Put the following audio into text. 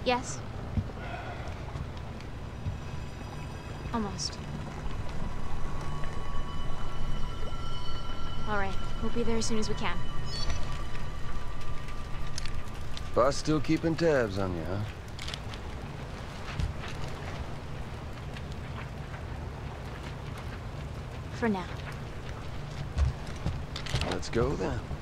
Yes? Almost. Alright, we'll be there as soon as we can. Boss still keeping tabs on you, huh? For now. Let's go then.